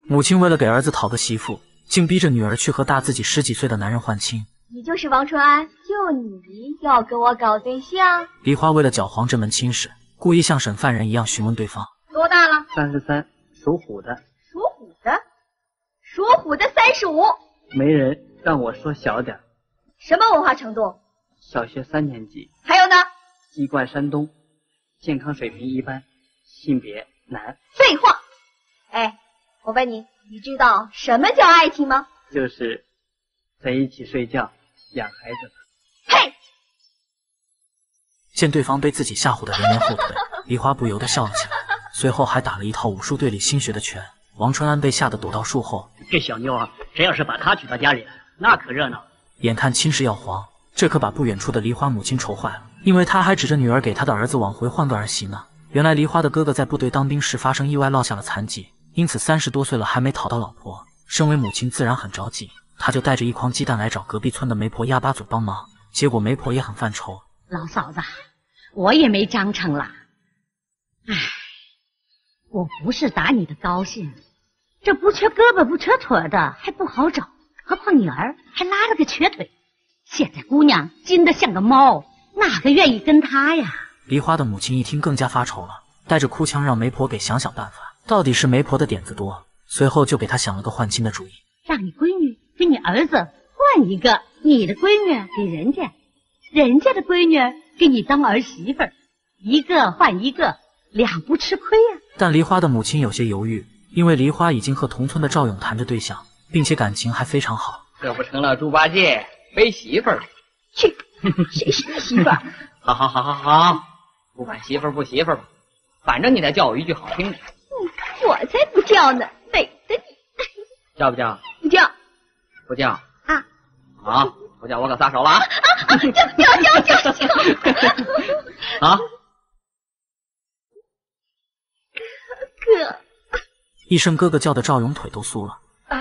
母亲为了给儿子讨个媳妇，竟逼着女儿去和大自己10几岁的男人换亲。 你就是王春安，就你要跟我搞对象？ 梨花为了搅黄这门亲事，故意像审犯人一样询问对方多大了 33，属虎的。 属虎的，属虎的35。 没人让我说小点。 什么文化程度？ 小学3年级。 还有呢？ 籍贯山东，健康水平一般，性别男。 废话。哎，我问你，你知道什么叫爱情吗？ 就是在一起睡觉、养孩子。 呸！ 见对方被自己吓唬得连连后退，梨花不由得笑了起来，随后还打了一套武术队里新学的拳。王春安被吓得躲到树后。 这小妞啊，谁要是把她娶到家里来，那可热闹。 眼看亲事要黄，这可把不远处的梨花母亲愁坏了，因为她还指着女儿给她的儿子往回换个儿媳呢。原来梨花的哥哥在部队当兵时发生意外落下了残疾，因此30多岁了还没讨到老婆。身为母亲自然很着急，她就带着一筐鸡蛋来找隔壁村的媒婆鸭巴嘴帮忙。结果媒婆也很犯愁， 老嫂子，我也没章程了。唉，我不是打你的高兴，这不缺胳膊不缺腿的还不好找，何况女儿还拉了个瘸腿。现在姑娘精得像个猫，哪个愿意跟她呀？ 梨花的母亲一听更加发愁了，带着哭腔让媒婆给想想办法。到底是媒婆的点子多，随后就给她想了个换亲的主意， 让你闺女给你儿子换一个，你的闺女给人家，人家的闺女给你当儿媳妇儿，一个换一个，两不吃亏呀。 但梨花的母亲有些犹豫，因为梨花已经和同村的赵勇谈着对象，并且感情还非常好。 这不成了猪八戒背媳妇儿了？ 去，谁是你媳妇儿？ 好，不管媳妇儿不媳妇儿吧，反正你得叫我一句好听的。 我才不叫呢，美的你。 叫不叫？ 不叫。 不叫啊？ 好，不叫我可撒手了啊！ 叫！ 啊！ 哥！ 一声哥哥叫的赵勇腿都酥了， 哎，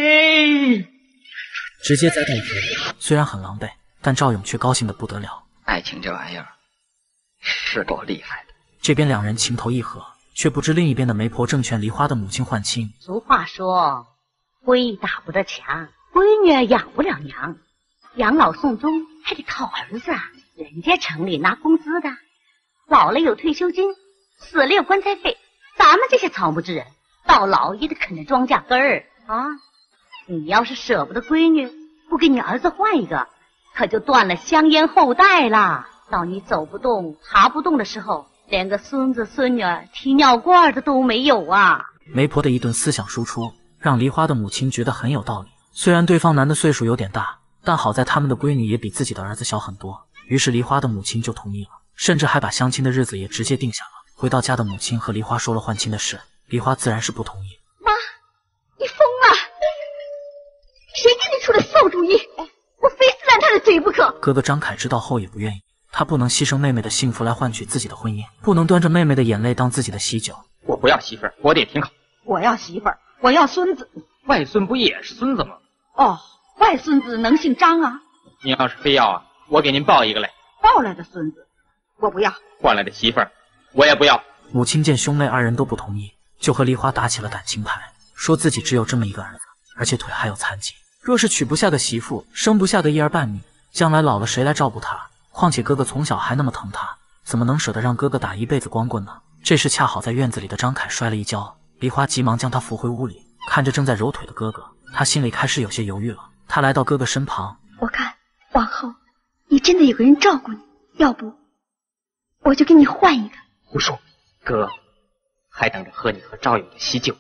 直接栽到水里。虽然很狼狈，但赵勇却高兴得不得了。 爱情这玩意儿是够厉害的。 这边两人情投意合，却不知另一边的媒婆正劝梨花的母亲换亲。 俗话说，龟打不得墙，闺女养不了娘，养老送终还得靠儿子啊。人家城里拿工资的，老了有退休金，死了有棺材费，咱们这些草木之人到老也得啃着庄稼根儿啊。你要是舍不得闺女，不给你儿子换一个，可就断了香烟后代了。到你走不动爬不动的时候，连个孙子孙女提尿罐的都没有啊。 媒婆的一顿思想输出让梨花的母亲觉得很有道理。虽然对方男的岁数有点大，但好在他们的闺女也比自己的儿子小很多，于是梨花的母亲就同意了，甚至还把相亲的日子也直接定下了。回到家的母亲和梨花说了换亲的事，梨花自然是不同意。 妈，你疯了？谁给你出的馊主意？我非撕烂他的嘴不可！ 哥哥张凯知道后也不愿意，他不能牺牲妹妹的幸福来换取自己的婚姻，不能端着妹妹的眼泪当自己的喜酒。 我不要媳妇儿，活得也挺好。 我要媳妇儿，我要孙子。 外孙不也是孙子吗？ 哦，外孙子能姓张啊？ 您要是非要啊，我给您抱一个来。 抱来的孙子，我不要。 换来的媳妇儿，我也不要。 母亲见兄妹二人都不同意，就和梨花打起了感情牌，说自己只有这么一个儿子，而且腿还有残疾，若是娶不下个媳妇，生不下个一儿半女，将来老了谁来照顾他？况且哥哥从小还那么疼他，怎么能舍得让哥哥打一辈子光棍呢？这时恰好在院子里的张凯摔了一跤，梨花急忙将他扶回屋里，看着正在揉腿的哥哥，他心里开始有些犹豫了。他来到哥哥身旁， 我看往后你真的有个人照顾你，要不我就给你换一个。 胡说，哥还等着喝你和赵勇的喜酒呢。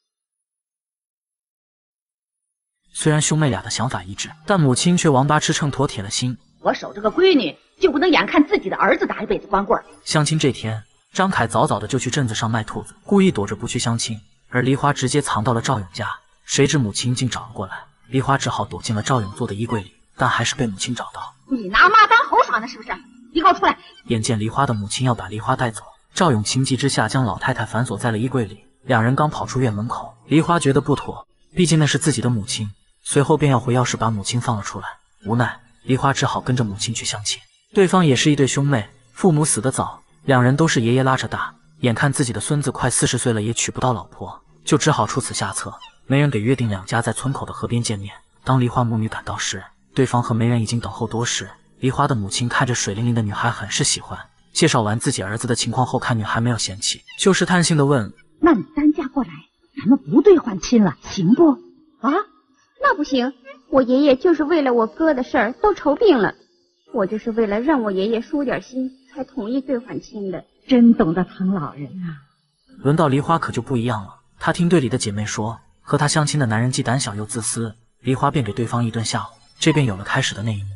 虽然兄妹俩的想法一致，但母亲却王八吃秤砣铁了心。 我守着个闺女，就不能眼看自己的儿子打一辈子光棍。 相亲这天，张凯早早的就去镇子上卖兔子，故意躲着不去相亲，而梨花直接藏到了赵勇家。谁知母亲竟找了过来，梨花只好躲进了赵勇做的衣柜里，但还是被母亲找到。 你拿妈当猴耍呢是不是？你给我出来！ 眼见梨花的母亲要把梨花带走，赵勇情急之下将老太太反锁在了衣柜里。两人刚跑出院门口，梨花觉得不妥，毕竟那是自己的母亲，随后便要回钥匙把母亲放了出来。无奈梨花只好跟着母亲去相亲。对方也是一对兄妹，父母死得早，两人都是爷爷拉扯大，眼看自己的孙子快40岁了也娶不到老婆， 就只好出此下策。媒人给约定两家在村口的河边见面。当梨花母女赶到时，对方和媒人已经等候多时。梨花的母亲看着水灵灵的女孩很是喜欢，介绍完自己儿子的情况后，看女孩没有嫌弃，就试探性的问： 那你搬家过来，咱们不兑换亲了，行不？啊？ 那不行，我爷爷就是为了我哥的事儿都愁病了，我就是为了让我爷爷舒点心才同意兑换亲的。 真懂得疼老人啊！ 轮到梨花可就不一样了，她听队里的姐妹说，和她相亲的男人既胆小又自私，梨花便给对方一顿吓唬，这便有了开始的那一幕。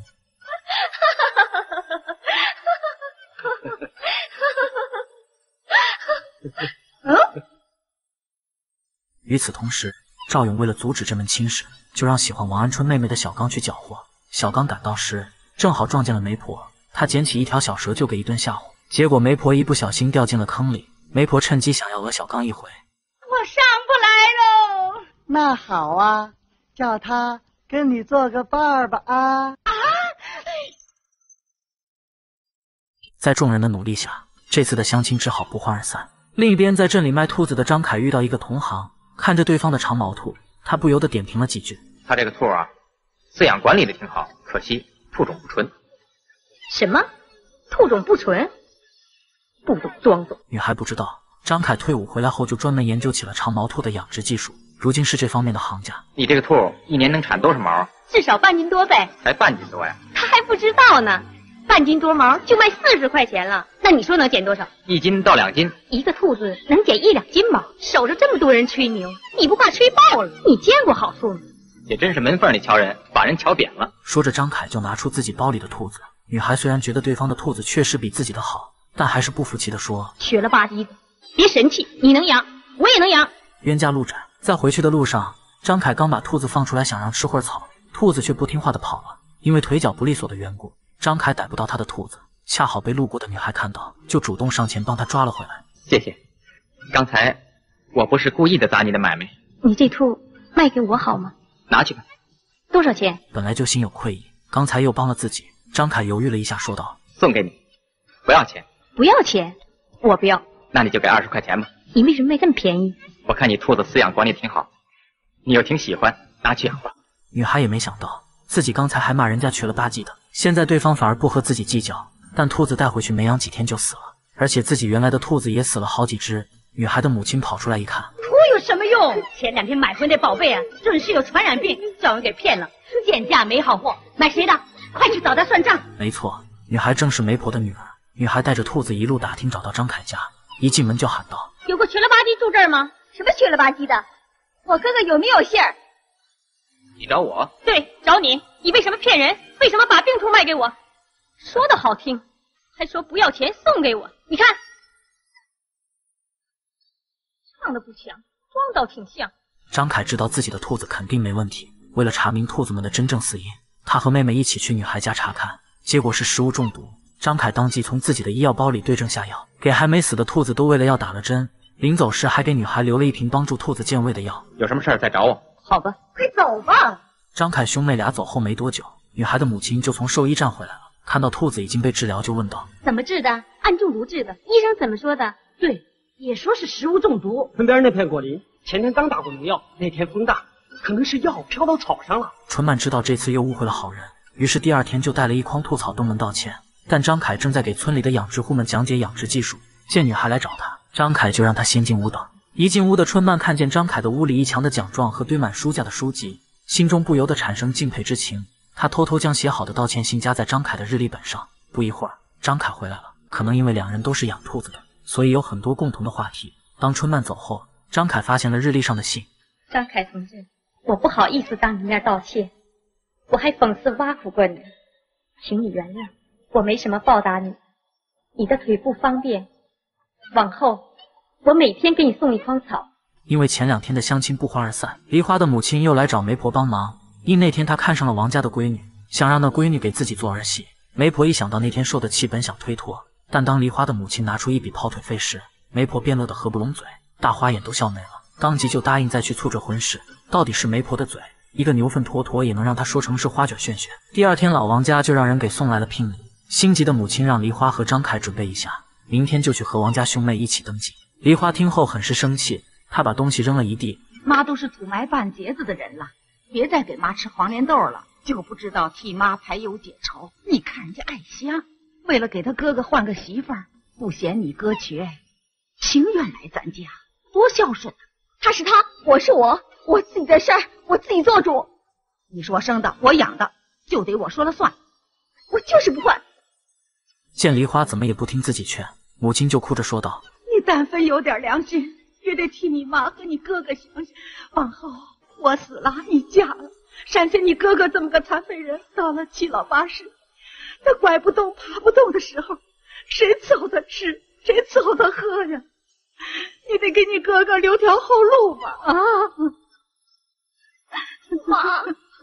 与此同时，赵勇为了阻止这门亲事，就让喜欢王安春妹妹的小刚去搅和。小刚赶到时，正好撞见了媒婆，他捡起一条小蛇就给一顿吓唬，结果媒婆一不小心掉进了坑里。媒婆趁机想要讹小刚一回。 我上不来喽。 那好啊，叫他跟你做个伴儿吧啊！ 在众人的努力下，这次的相亲只好不欢而散。另一边，在镇里卖兔子的张凯遇到一个同行，看着对方的长毛兔，他不由得点评了几句。 他这个兔啊，饲养管理的挺好，可惜兔种不纯。 什么？兔种不纯？不懂装懂。 女孩不知道，张凯退伍回来后就专门研究起了长毛兔的养殖技术，如今是这方面的行家。 你这个兔一年能产多少毛？ 至少半斤多呗。 才半斤多呀？ 他还不知道呢，半斤多毛就卖40块钱了。那你说能减多少 ？1斤到2斤。 一个兔子能减1、2斤毛，守着这么多人吹牛，你不怕吹爆了？你见过好处吗？ 也真是门缝里瞧人，把人瞧扁了。 说着，张凯就拿出自己包里的兔子。女孩虽然觉得对方的兔子确实比自己的好，但还是不服气地说： 瘸了吧唧的，别神气，你能养，我也能养。 冤家路窄，在回去的路上，张凯刚把兔子放出来，想让吃会儿草，兔子却不听话的跑了。因为腿脚不利索的缘故，张凯逮不到他的兔子，恰好被路过的女孩看到，就主动上前帮他抓了回来。 谢谢，刚才我不是故意的砸你的买卖。 你这兔卖给我好吗？ 拿去吧。 多少钱？ 本来就心有愧意，刚才又帮了自己，张凯犹豫了一下，说道： 送给你，不要钱。 不要钱？我不要。 那你就给20块钱吧。 你为什么卖这么便宜？ 我看你兔子饲养管理挺好，你又挺喜欢，拿去养吧。 女孩也没想到，自己刚才还骂人家瘸了吧唧的，现在对方反而不和自己计较。但兔子带回去没养几天就死了，而且自己原来的兔子也死了好几只。女孩的母亲跑出来一看， 兔有什么用？前2天买回那宝贝啊，准是有传染病，叫人给骗了。贱价没好货，买谁的？快去找他算账。 没错，女孩正是媒婆的女儿。女孩带着兔子一路打听，找到张凯家，一进门就喊道： 有个瘸了吧唧住这儿吗？ 什么瘸了吧唧的？我哥哥有没有信儿？ 你找我？ 对，找你。你为什么骗人？为什么把病兔卖给我？说的好听，还说不要钱送给我。你看，唱的不像，装倒挺像。 张凯知道自己的兔子肯定没问题，为了查明兔子们的真正死因，他和妹妹一起去女孩家查看，结果是食物中毒。张凯当即从自己的医药包里对症下药，给还没死的兔子都喂了药打了针，临走时还给女孩留了一瓶帮助兔子健胃的药。 有什么事儿再找我。 好吧， 快走吧。 张凯兄妹俩走后没多久，女孩的母亲就从兽医站回来了，看到兔子已经被治疗，就问道： 怎么治的？按中毒治的。医生怎么说的？对，也说是食物中毒。 村边那片果林前天刚打过农药，那天风大，可能是药飘到草上了。 春曼知道这次又误会了好人，于是第2天就带了一筐兔草登门道歉。但张凯正在给村里的养殖户们讲解养殖技术，见女孩来找他，张凯就让她先进屋等。一进屋的春曼看见张凯的屋里一墙的奖状和堆满书架的书籍，心中不由得产生敬佩之情。他偷偷将写好的道歉信夹在张凯的日历本上。不一会儿，张凯回来了，可能因为2人都是养兔子的，所以有很多共同的话题。当春曼走后，张凯发现了日历上的信。 张凯同志，我不好意思当你面道歉，我还讽刺挖苦过你，请你原谅。我没什么报答你，你的腿不方便，往后我每天给你送一筐草。 因为前2天的相亲不欢而散，梨花的母亲又来找媒婆帮忙。因那天她看上了王家的闺女，想让那闺女给自己做儿媳。媒婆一想到那天受的气，本想推脱，但当梨花的母亲拿出一笔跑腿费时，媒婆便乐得合不拢嘴，大花眼都笑没了，当即就答应再去促这婚事。到底是媒婆的嘴，一个牛粪坨坨也能让她说成是花卷炫炫。第2天老王家就让人给送来了聘礼。心急的母亲让梨花和张凯准备一下，明天就去和王家兄妹一起登记。梨花听后很是生气， 他把东西扔了一地。 妈都是土埋半截子的人了，别再给妈吃黄连豆了，就不知道替妈排忧解愁。你看人家爱香，为了给他哥哥换个媳妇儿，不嫌你哥缺，情愿来咱家，多孝顺啊！ 他是他，我是我，我自己的事儿我自己做主。 你说生的，我养的，就得我说了算。 我就是不换。 见梨花怎么也不听自己劝，母亲就哭着说道：“ 你但分有点良心，也得替你妈和你哥哥想想。往后我死了，你嫁了，闪现你哥哥这么个残废人，到了七老八十，他拐不动、爬不动的时候，谁伺候他吃，谁伺候他喝呀？你得给你哥哥留条后路吧！啊， 妈。”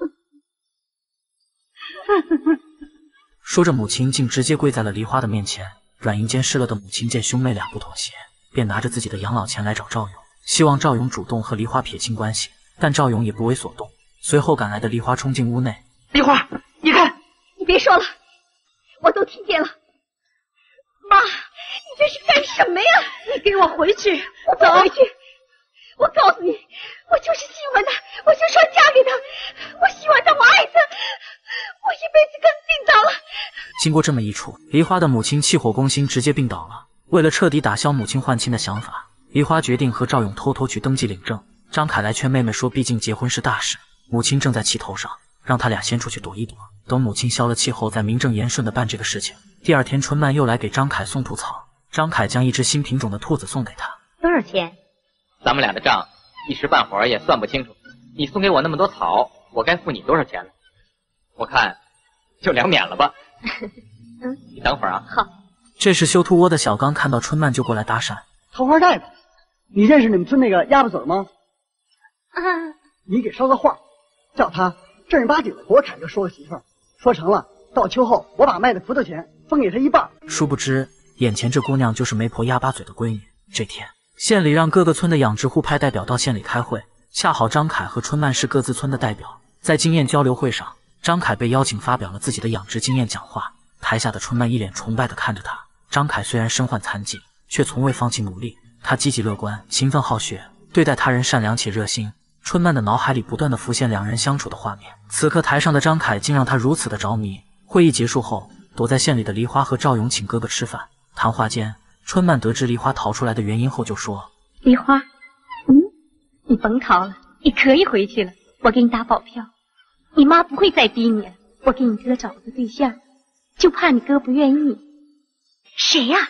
说着，母亲竟直接跪在了梨花的面前。软银间失了的母亲见兄妹俩不妥协，便拿着自己的养老钱来找赵勇，希望赵勇主动和梨花撇清关系。但赵勇也不为所动。随后赶来的梨花冲进屋内：“ 梨花，你看， 你别说了，我都听见了。妈，你这是干什么呀？ 你给我回去！ 我不回去。我告诉你，我就是喜欢他，我就说嫁给他。我喜欢他，我爱他，我一辈子跟病倒了。” 经过这么一出，梨花的母亲气火攻心，直接病倒了。为了彻底打消母亲换亲的想法，梨花决定和赵勇偷偷去登记领证。张凯来劝妹妹说，毕竟结婚是大事，母亲正在气头上，让他俩先出去躲一躲，等母亲消了气后再名正言顺地办这个事情。第二天，春曼又来给张凯送兔草，张凯将一只新品种的兔子送给他。 多少钱？ 咱们俩的账一时半会儿也算不清楚。你送给我那么多草，我该付你多少钱呢？我看就2免了吧。你等会儿啊。 好。 这时修兔窝的小刚看到春曼就过来搭讪：“ 桃花寨子，你认识你们村那个鸭巴嘴吗？你给捎个话，叫他正儿八经的给我凯哥说个媳妇儿，说成了，到秋后我把卖的葡萄钱分给他一半。”殊不知，眼前这姑娘就是媒婆鸭巴嘴的闺女。这天，县里让各个村的养殖户派代表到县里开会，恰好张凯和春曼是各自村的代表。在经验交流会上，张凯被邀请发表了自己的养殖经验讲话，台下的春曼一脸崇拜地看着他。张凯虽然身患残疾，却从未放弃努力，他积极乐观、勤奋好学，对待他人善良且热心。春曼的脑海里不断地浮现两人相处的画面，此刻台上的张凯竟让他如此的着迷。会议结束后，躲在县里的梨花和赵勇请哥哥吃饭。谈话间，春曼得知梨花逃出来的原因后就说：“ 梨花，你甭逃了，你可以回去了，我给你打保票，你妈不会再逼你了。我给你哥找了个对象，就怕你哥不愿意。”“谁呀？”“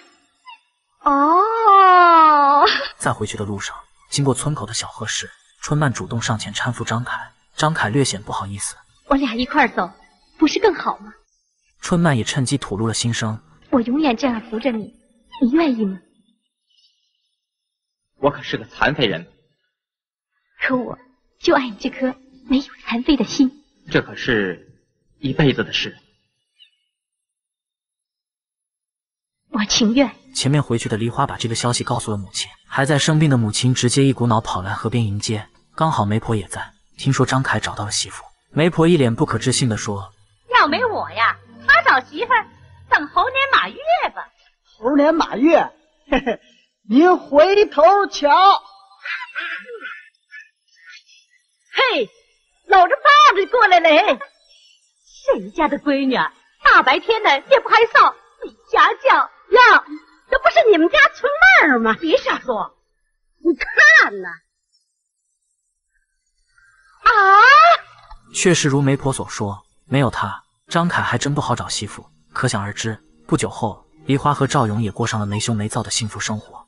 哦。” 在回去的路上，经过村口的小河市，春曼主动上前搀扶张凯，张凯略显不好意思：“ 我俩一块走，不是更好吗？” 春曼也趁机吐露了心声：“ 我永远这样扶着你，你愿意吗？”“ 我可是个残废人， 可我就爱你这颗没有残废的心。”“ 这可是一辈子的事。”“ 我情愿。” 前面回去的梨花把这个消息告诉了母亲，还在生病的母亲直接一股脑跑来河边迎接，刚好媒婆也在。听说张凯找到了媳妇，媒婆一脸不可置信地说：“ 要没我呀，他找媳妇儿等猴年马月吧。”“ 猴年马月，嘿嘿，您回头瞧。”“ 嘿，搂着爸爸过来嘞！谁家的闺女大白天的也不害臊，你家教呀？这不是你们家春妹儿吗？别瞎说！你看呐！” 啊！ 确实如媒婆所说，没有她，张凯还真不好找媳妇。可想而知，不久后，梨花和赵勇也过上了没羞没臊的幸福生活。